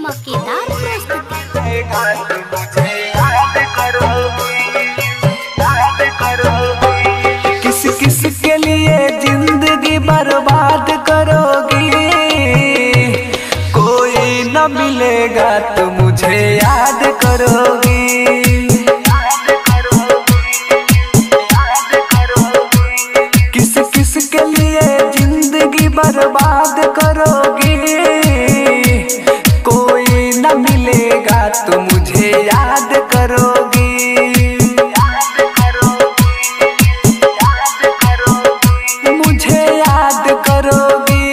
धमाकेदार प्रस्तुति। किस किस के लिए जिंदगी बर्बाद करोगी, कोई न मिलेगा तो मुझे याद करोगी। किस किस के लिए जिंदगी बर्बाद करोगी, कोई न मिलेगा तो मुझे याद करोगी। मुझे याद करोगी,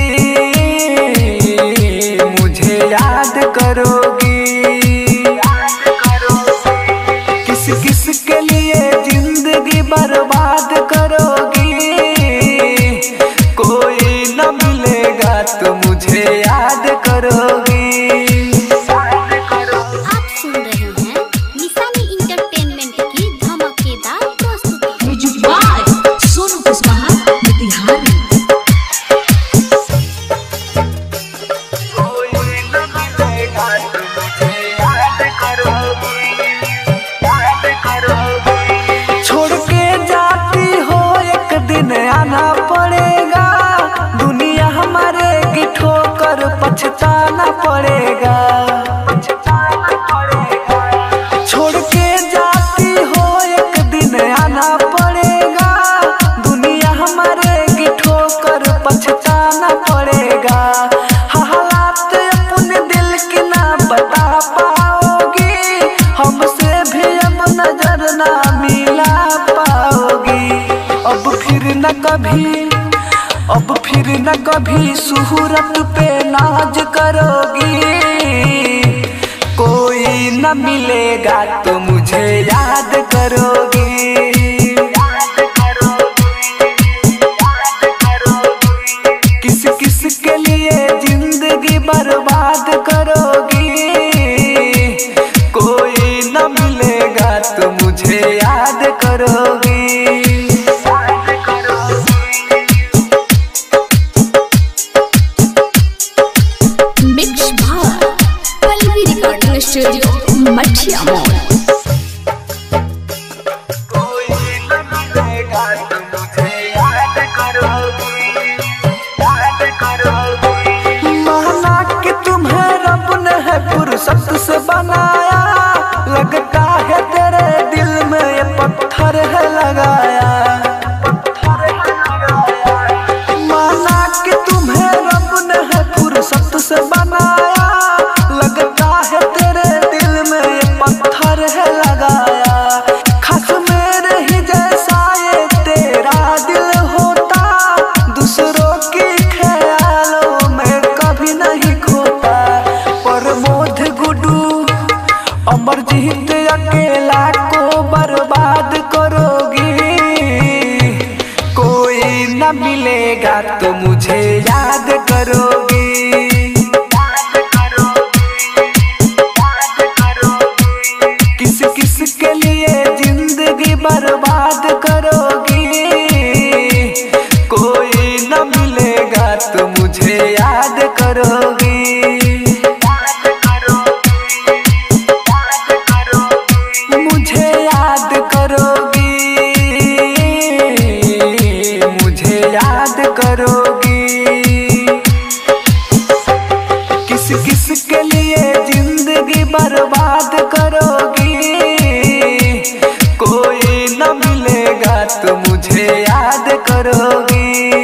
मुझे याद करोगी। किस किस के लिए जिंदगी बर्बाद करोगी, कोई न मिलेगा तो मुझे याद करोगी। आप सुन रहे हैं निशानी इंटरटेनमेंट की धमाकेदार प्रस्तुति। सोनू कुशवाहा बिहारी। छोड़ के जाती हो एक दिन आना पड़ेगा, दुनिया हमारे की ठोकर पछताना पड़ेगा। छोड़ के जाती हो एक दिन आना पड़ेगा, दुनिया हमारे की ठोकर पछताना पड़ेगा। हालात अपने दिल की ना बता पाओगी, हमसे भी अब नजर ना मिला पाओगी। अब फिर न कभी सूरत पे नाज करोगी, कोई न मिलेगा तो मुझे याद करोगी। किस किस के लिए जिंदगी बर्बाद करोगी, कोई न मिलेगा तो मुझे याद करोगी। मिक्स भाव पल्लवी रिकॉर्डिंग स्टूडियो मठिया मॉल। माना कि तुम्हें रब ने है फुर्सत से बनाया, लगता है तेरे दिल में ये पत्थर है लगाया। माना कि तुम्हें रब ने है फुर्सत से बनाया, लगता है तेरे दिल में ये पत्थर है लगाया। खास मेरे ही जैसा ये तेरा दिल होता, दूसरों की ख्यालों में कभी नहीं खोता। प्रमोद गुड्डू अमरजीत अकेला को बर्बाद करोगी, कोई न मिलेगा तो मुझे याद करोगी। किस किस के लिए जिंदगी बर्बाद करोगी, कोई न मिलेगा तो मुझे याद करोगी। मुझे याद करोगी, मुझे याद करोगी। किस किस के लिए जिंदगी बर्बाद करोगी, कोई न मिलेगा तो मुझे याद करोगी।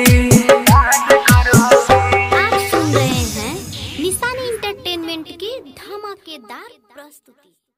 आप सुन रहे हैं निशानी इंटरटेनमेंट की धमाकेदार प्रस्तुति।